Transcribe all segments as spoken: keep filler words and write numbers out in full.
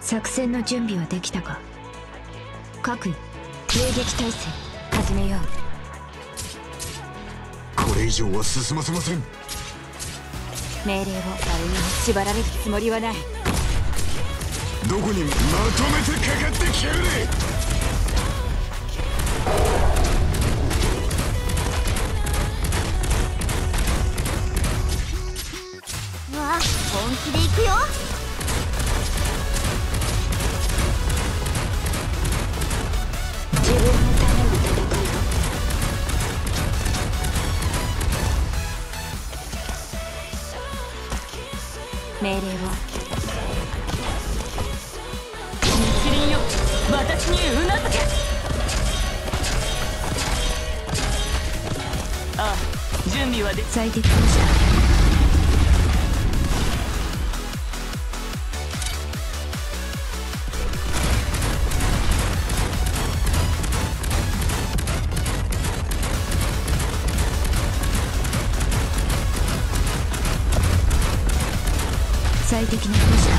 作戦の準備はできたか。各位、迎撃態勢始めよう。 これ以上は進ませません。 命令を誰にも縛られるつもりはない。 どこにまとめてかかってきやがれ。 わあ、本気で行くよ。 自分のための戦いだ。命令を。 日輪よ、私にうなずけ。ああ、準備はで最適化した。最適な風車。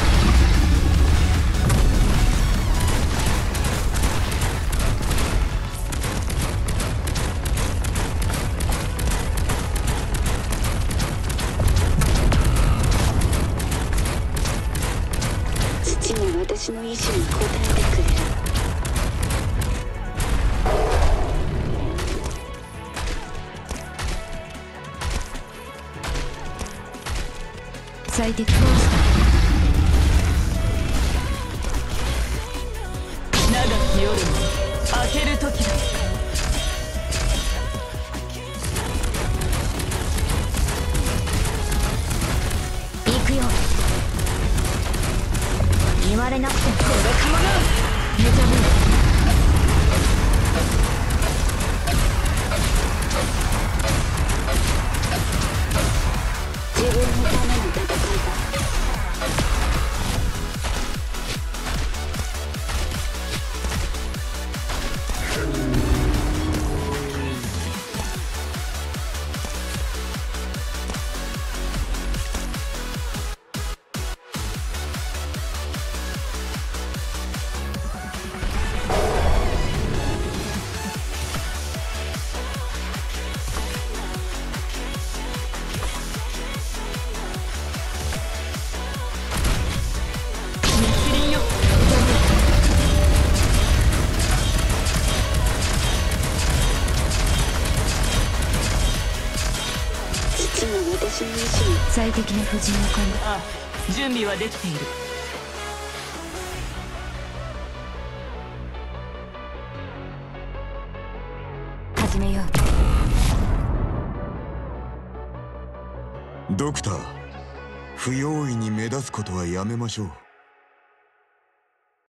父が私の意志に応えてくれる。最適化した。 長き夜も明ける時だ。 行くよ。言われなくてもこれかもな。目覚める。自分のための戦いだ。私の意志に最適な布陣を考え。 ああ、準備はできている。 始めよう。 ドクター、不用意に目立つことはやめましょう。